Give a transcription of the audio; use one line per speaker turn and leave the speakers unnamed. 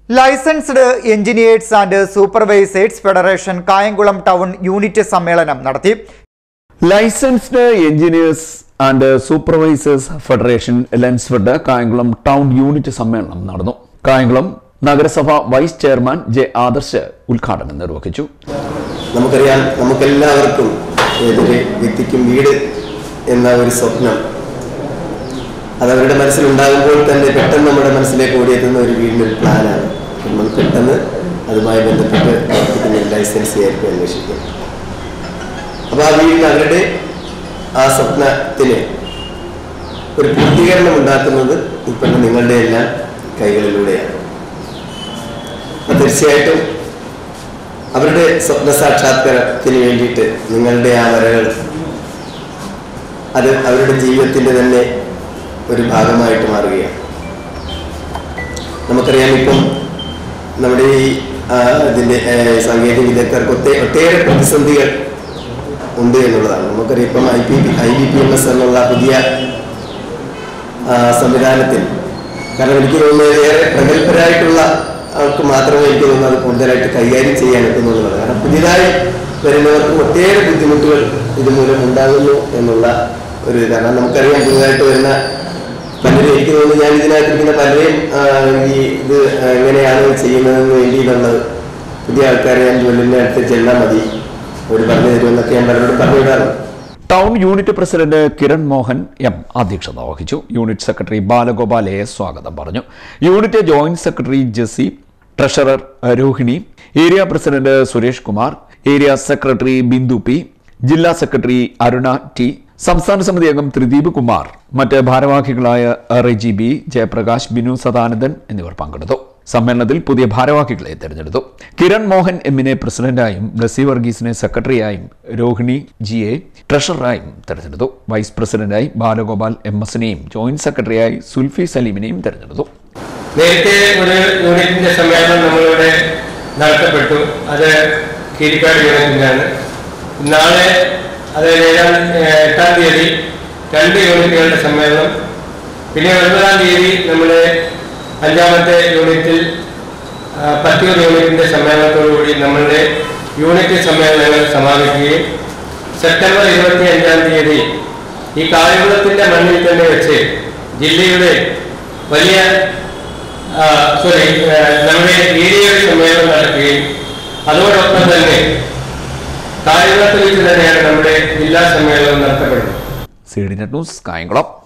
Licensed engineers and supervisors federation Kayamkulam town unit സമ്മേളനം നടത്തി.
Licensed engineers and supervisors federation Lensfed Kayamkulam town unit സമ്മേളനം നടന്നു. കായംകുളം നഗരസഭ വൈസ് ചെയർമാൻ ജെ ആദർശ് ഉദ്ഘാടനം നിർവഹിച്ചു.
നമുക്കറിയാം, നമുക്കെല്ലാവർക്കും ഏതൊരു വ്യക്തിക്കും വീട് എന്ന ഒരു സ്വപ്നം അതവരുടെ മനസ്സിലുണ്ടാകുമ്പോൾ തന്നെ പെട്ടെന്ന് നമ്മുടെ മനസ്സിലേക്ക് ഓടിയെത്തുന്ന ഒരു വീടിൻ്റെ പ്ലാനാണ്. നമ്മൾ പെട്ടെന്ന് അതുമായി ബന്ധപ്പെട്ട് പ്രവർത്തിക്കുന്ന ലൈസൻസ് ആയിരിക്കും അന്വേഷിക്കുക. അപ്പോൾ ആ വീടിന് അവരുടെ ആ സ്വപ്നത്തിന് ഒരു പൂർത്തീകരണം ഉണ്ടാക്കുന്നത് ഇപ്പോഴും നിങ്ങളുടെ എല്ലാം കൈകളിലൂടെയാണ്. അപ്പോൾ തീർച്ചയായിട്ടും അവരുടെ സ്വപ്ന സാക്ഷാത്കാരത്തിന് വേണ്ടിയിട്ട് നിങ്ങളുടെ ആ വരകൾ അത് അവരുടെ ജീവിതത്തിൻ്റെ തന്നെ ഒരു ഭാഗമായിട്ട് മാറുകയാണ്. നമുക്കറിയാം, ഇപ്പം നമ്മുടെ ഈ ഇതിൻ്റെ സാങ്കേതിക വിദഗ്ധർക്ക് ഒട്ടേറെ പ്രതിസന്ധികൾ ഉണ്ട് എന്നുള്ളതാണ്. നമുക്കറിയാം, ഇപ്പം IBPMS എന്നുള്ള പുതിയ സംവിധാനത്തിൽ, കാരണം എനിക്ക് തോന്നുന്നത് ഏറെ പ്രഗത്ഭരായിട്ടുള്ള ആൾക്ക് മാത്രമേ എനിക്ക് തോന്നുന്നത് അത് കൂടുതലായിട്ട് കൈകാര്യം ചെയ്യാൻ എത്തുന്നുള്ളതാണ്. കാരണം പുതിയതായി വരുന്നവർക്ക് ഒട്ടേറെ ബുദ്ധിമുട്ടുകൾ ഇതുമൂലം ഉണ്ടാകുന്നു എന്നുള്ള ഒരു കാരണം നമുക്കറിയാം. പുതിയതായിട്ട് വരുന്ന പലരും, എനിക്ക് തോന്നുന്നു ഞാൻ ഇതിനകത്തിരിക്കുന്ന പലരെയും ഇത് എങ്ങനെയാണ് ചെയ്യുന്നതെന്ന് വേണ്ടിയിട്ടുള്ളത് പുതിയ ആൾക്കാരെ ഞാൻ ജോലിൻ്റെ അടുത്ത് ചെന്നാൽ മതി, അവർ പറഞ്ഞു തരുമെന്നൊക്കെ ഞാൻ പലരോടും പറഞ്ഞു വിടാറുണ്ട്.
Town unit president Kiran Mohan M അധ്യക്ഷത വഹിച്ചു. യൂണിറ്റ് സെക്രട്ടറി ബാലഗോപാൽ എ സ്വാഗതം പറഞ്ഞു. Unit joint secretary Jessy, treasurer Rohini, area president Suresh Kumar, area secretary Bindu P, ജില്ലാ സെക്രട്ടറി അരുണ ടി, സംസ്ഥാന സമിതി അംഗം ത്രിദീപ് കുമാർ, മറ്റ് ഭാരവാഹികളായ റെജി ബി, ജയപ്രകാശ്, ബിനു സദാനന്ദൻ എന്നിവർ പങ്കെടുത്തു. സമ്മേളനത്തിൽ പുതിയ ഭാരവാഹികളെ തെരഞ്ഞെടുത്തു. കിരൺ മോഹൻ എമ്മിനെ പ്രസിഡന്റായും ബ്ലസി വർഗീസിനെ സെക്രട്ടറിയായും രോഹിണി ജിയെ ട്രഷററായും തെരഞ്ഞെടുത്തു. വൈസ് പ്രസിഡന്റായി ബാലഗോപാൽ MS-നെയും ജോയിന്റ് സെക്രട്ടറിയായി സുൽഫി സലീമിനെയും തെരഞ്ഞെടുത്തു.
നേരത്തെ ഒരു യൂണിറ്റിന്റെ സമ്മേളനം നമ്മളിവിടെ നടത്തപ്പെട്ടു. അത് കീരിക്കാട് യൂണിറ്റിനാണ്. നാളെ, അതായത് 8-ാം തീയതി 2 യൂണിറ്റുകളുടെ സമ്മേളനം, പിന്നെ 9-ാം തീയതി നമ്മുടെ 5-ാമത്തെ യൂണിറ്റിൽ 10 യൂണിറ്റിന്റെ സമ്മേളനത്തോടുകൂടി നമ്മളുടെ യൂണിറ്റ് സമ്മേളനങ്ങൾ സമാപിക്കുകയും സെപ്റ്റംബർ 25-ാം തീയതി ഈ കായംകുളത്തിന്റെ മണ്ണിൽ തന്നെ വെച്ച് ജില്ലയുടെ വലിയ നമ്മുടെ ഏരിയയുടെ സമ്മേളനം നടക്കുകയും അതോടൊപ്പം തന്നെ കായംകുളത്തിൽ വെച്ച് തന്നെയാണ് നമ്മുടെ ജില്ലാ സമ്മേളനം നടത്തപ്പെടുന്നത്.
CD Net News, Kayamkulam.